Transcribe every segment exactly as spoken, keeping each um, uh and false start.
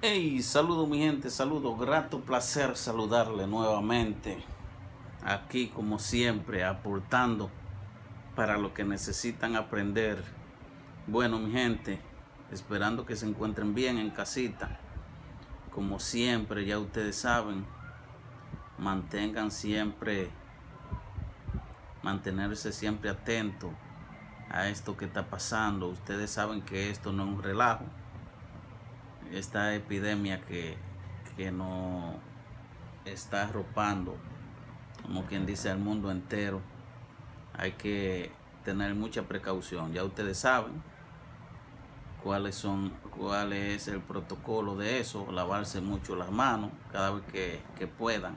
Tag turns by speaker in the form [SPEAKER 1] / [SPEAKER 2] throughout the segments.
[SPEAKER 1] Hey, saludo mi gente, saludo, grato placer saludarle nuevamente. Aquí como siempre, aportando para lo que necesitan aprender. Bueno mi gente, esperando que se encuentren bien en casita. Como siempre, ya ustedes saben, mantengan siempre, mantenerse siempre atentos a esto que está pasando. Ustedes saben que esto no es un relajo. Esta epidemia que, que nos está arropando, como quien dice, al mundo entero. Hay que tener mucha precaución. Ya ustedes saben cuáles son, cuál es el protocolo de eso. Lavarse mucho las manos cada vez que, que puedan.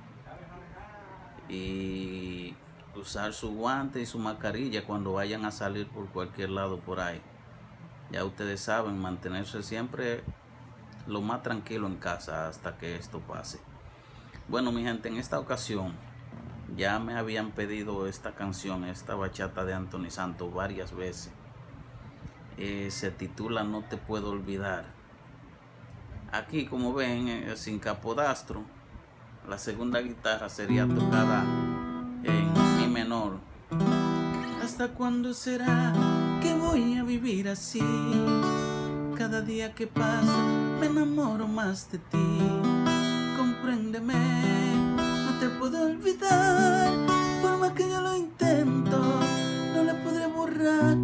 [SPEAKER 1] Y usar su guante y su mascarilla cuando vayan a salir por cualquier lado por ahí. Ya ustedes saben, mantenerse siempre lo más tranquilo en casa hasta que esto pase. Bueno mi gente, en esta ocasión ya me habían pedido esta canción, esta bachata de Anthony Santos varias veces. Eh, se titula No Te Puedo Olvidar. Aquí, como ven, eh, sin capodastro. La segunda guitarra sería tocada en mi menor. ¿Hasta cuándo será que voy a vivir así? Cada día que pasa me enamoro más de ti. Compréndeme, no te puedo olvidar. Por más que yo lo intento, no la podré borrar.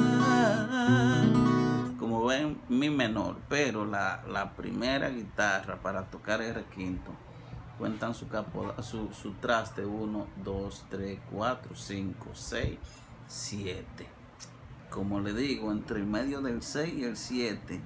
[SPEAKER 1] Como ven, mi menor, pero la, la primera guitarra para tocar R quinto cuentan su, capo, su, su traste uno, dos, tres, cuatro, cinco, seis, siete. Como le digo, entre el medio del seis y el siete,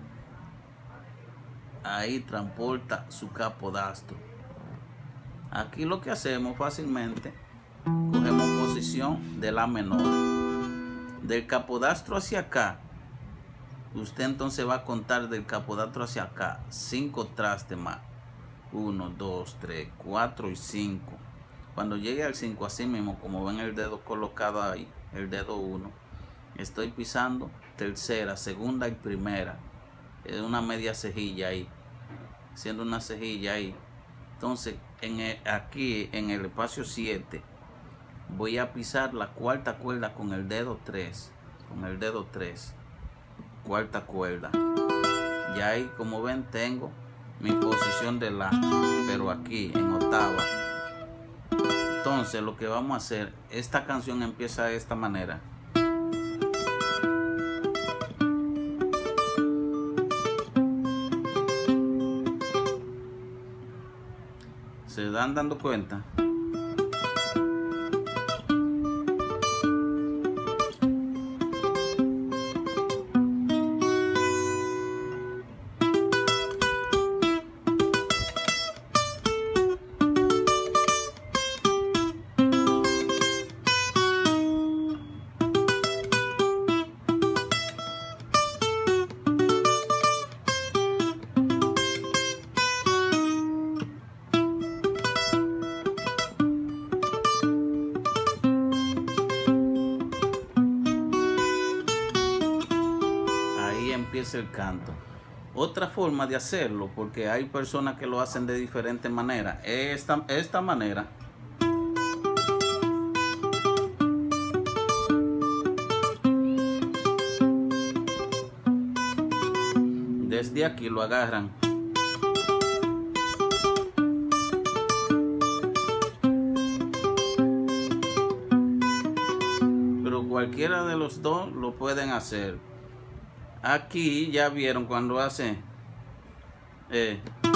[SPEAKER 1] ahí transporta su capodastro. Aquí lo que hacemos fácilmente, cogemos posición de la menor. Del capodastro hacia acá, usted entonces va a contar del capodastro hacia acá cinco trastes más. uno, dos, tres, cuatro y cinco. Cuando llegue al cinco, así mismo, como ven el dedo colocado ahí, el dedo uno, estoy pisando tercera, segunda y primera. Es una media cejilla ahí, haciendo una cejilla ahí. Entonces en el, aquí en el espacio siete voy a pisar la cuarta cuerda con el dedo tres, con el dedo tres, cuarta cuerda. Y ahí, como ven, tengo mi posición de la, pero aquí en octava. Entonces lo que vamos a hacer, esta canción empieza de esta manera. ¿Se dan dando cuenta? Empieza el canto. Otra forma de hacerlo, porque hay personas que lo hacen de diferentes maneras, esta, esta manera. Desde aquí lo agarran. Pero cualquiera de los dos lo pueden hacer. Aquí ya vieron cuando hace, eh,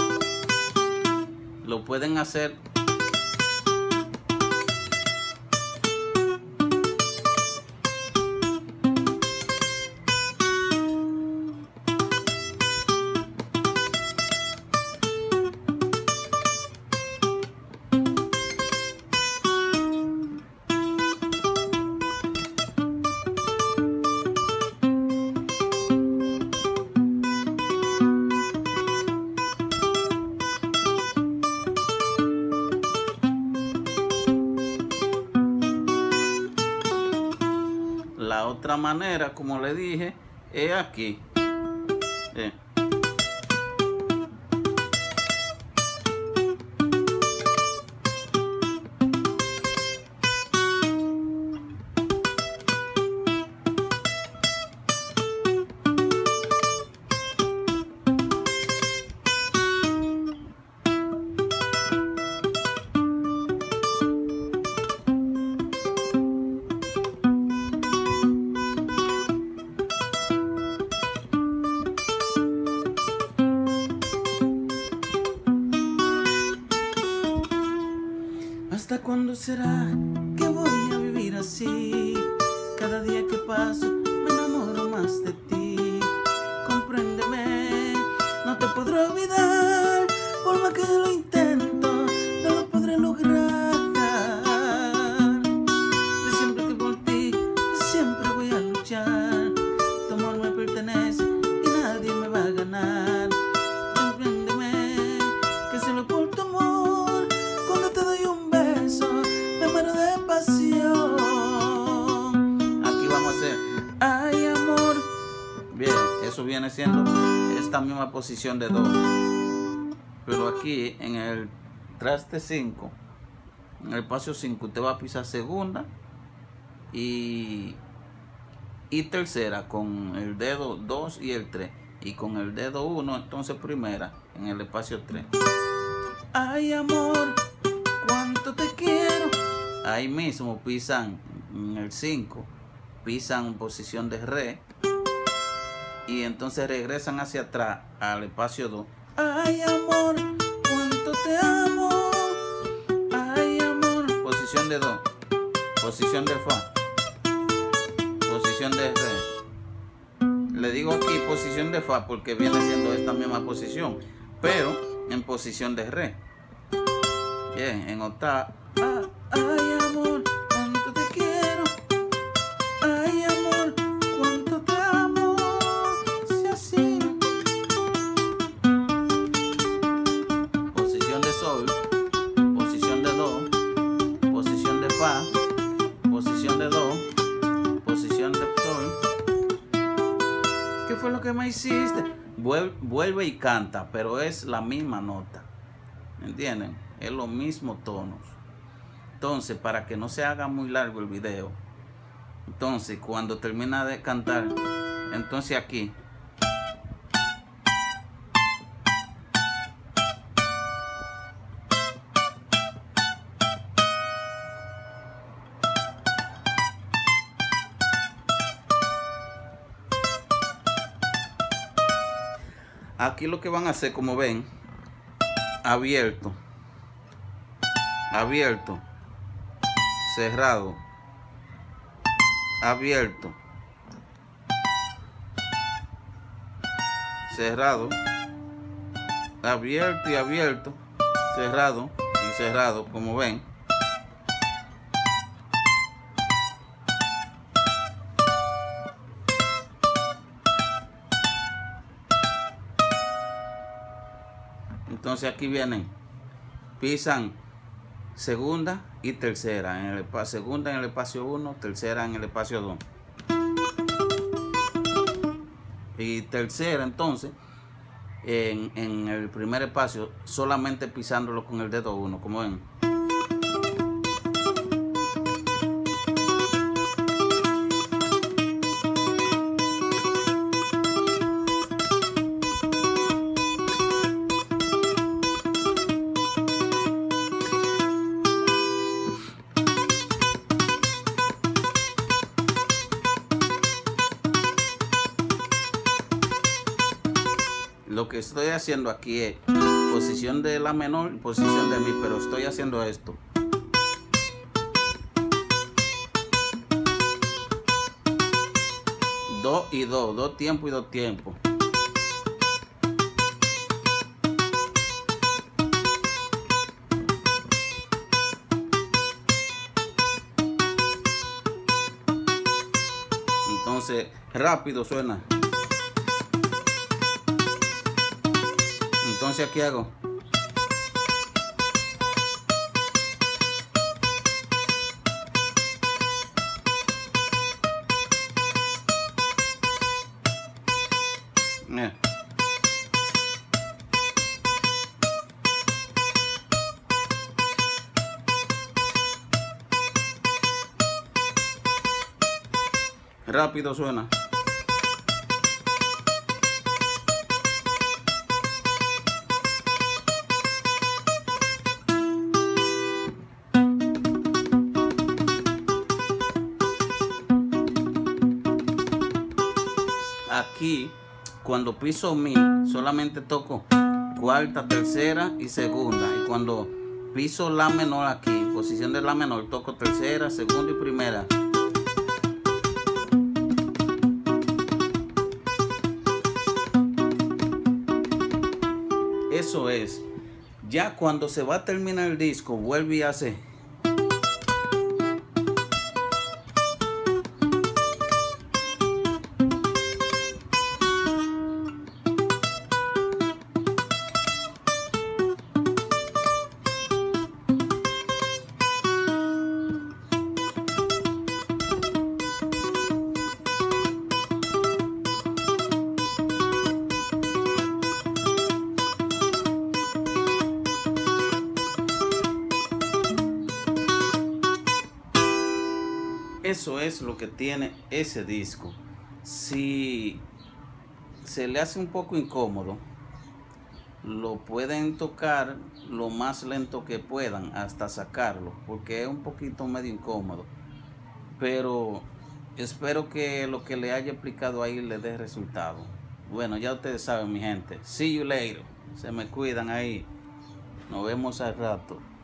[SPEAKER 1] lo pueden hacer La otra manera, como le dije, es aquí. Eh. ¿Hasta cuándo será que voy a vivir así? Cada día que paso me enamoro más de ti. Compréndeme, no te podré olvidar. Por más que lo intento, no lo podré lograr. Yo siempre estoy por ti, yo siempre voy a luchar. Tu amor me pertenece y nadie me va a ganar. Compréndeme, que solo por tu amor, cuando te doy un beso, me muero de pasión. Aquí vamos a hacer, ay amor. Bien, eso viene siendo esta misma posición de do. Pero aquí en el traste cinco, en el espacio cinco, usted va a pisar segunda y, y tercera con el dedo dos y el tres. Y con el dedo uno, entonces primera en el espacio tres. Ay amor, cuánto te quiero. Ahí mismo pisan en el cinco, pisan en posición de re. Y entonces regresan hacia atrás al espacio dos. Ay amor, cuánto te amo. Ay amor, posición de do, posición de fa, posición de re. Le digo aquí posición de fa porque viene siendo esta misma posición, pero en posición de re. Bien, en octava. Ah, ay amor, cuánto te quiero. Ay amor, cuánto te amo. Si así. Posición de sol, posición de do, posición de fa, posición de do, posición de sol. ¿Qué fue lo que me hiciste? Vuelve, vuelve y canta, pero es la misma nota. ¿Me entienden? Es los mismos tonos. Entonces, para que no se haga muy largo el video, entonces cuando termina de cantar, entonces aquí aquí lo que van a hacer, como ven, abierto, abierto, cerrado, abierto, cerrado, abierto y abierto, cerrado y cerrado, como ven. Entonces aquí vienen, pisan segunda y tercera, en el espacio, segunda en el espacio uno, tercera en el espacio dos. Y tercera entonces en, en el primer espacio, solamente pisándolo con el dedo uno, como ven. Lo que estoy haciendo aquí es posición de la menor y posición de mi, pero estoy haciendo esto. Do y do, dos tiempos y dos tiempos. Entonces, rápido suena. Entonces aquí hago. Eh. Rápido suena. Aquí, cuando piso mi, solamente toco cuarta, tercera y segunda. Y cuando piso la menor aquí, posición de la menor, toco tercera, segunda y primera. Eso es. Ya cuando se va a terminar el disco, vuelve y hace. Eso es lo que tiene ese disco. Si se le hace un poco incómodo, lo pueden tocar lo más lento que puedan hasta sacarlo, porque es un poquito medio incómodo. Pero espero que lo que le haya explicado ahí le dé resultado. Bueno, ya ustedes saben, mi gente. See you later. Se me cuidan ahí. Nos vemos al rato.